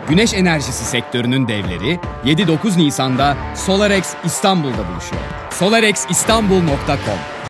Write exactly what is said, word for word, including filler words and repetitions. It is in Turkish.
Güneş enerjisi sektörünün devleri yedi dokuz Nisan'da SolarEx İstanbul'da buluşuyor. solarex istanbul nokta com